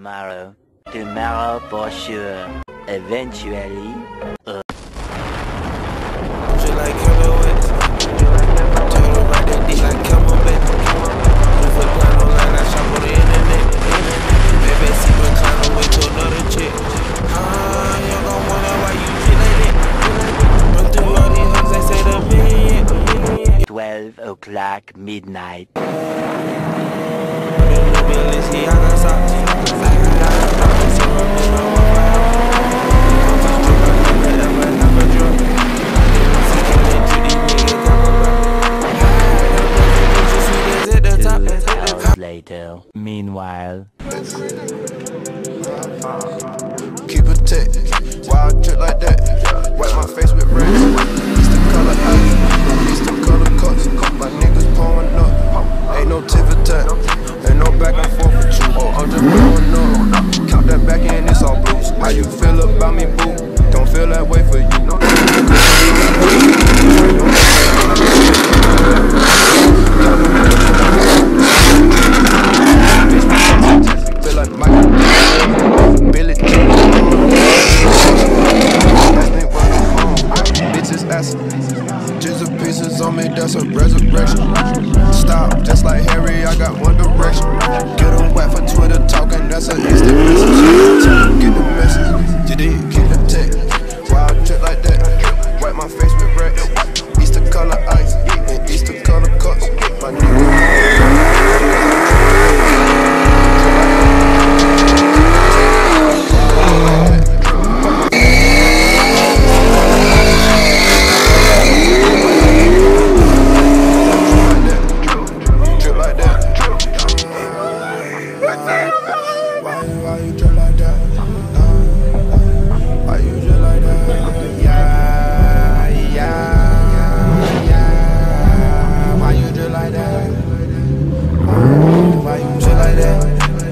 tomorrow. Tomorrow for sure. Eventually. Just like Killer West. Told her right that dick like Camelback. If a plan online, I shop on the internet. Baby, see me climb away to another chick. You gon' wonder why you shit like that. Run through all these hugs, they say the million. 12 o'clock midnight. Later. Meanwhile. Keep a tick, wild drip like that. Wipe my face with red. It's the color ice, it's the color cuts. My niggas pouring up, ain't no tip attack, ain't no back and forth with you. Oh, I'm just blowing up. Count that back in, it's all blues. How you feel about me, boo? Don't feel that way for you. Just pieces on me, that's a resurrection. Stop, just like Harry, I got one direction. Get them wet for Twitter talking, that's an instant message. Get the message, you did get the text. Wild trip like that, wipe my face with Rex. Easter color ice, and Easter color cuts. My Why you drip like that? Why you drip like that? Yeah. Why you drip like that? Why you drip like that?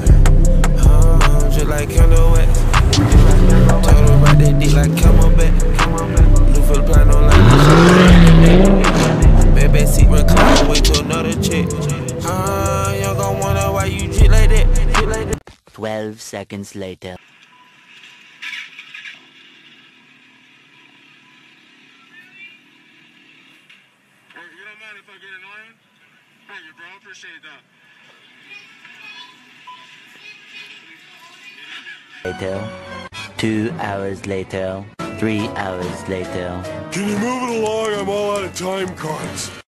Just like Killer West. Told her right that dick like Camelback. Look for the plan online, I shop on the internet. Baby, secret climb away to another chick. You gon' wonder why you drip like that. 12 seconds later. You don't mind if I get annoying? Thank you, bro. I appreciate that. Later. 2 hours later. 3 hours later. Can you move it along? I'm all out of time cards.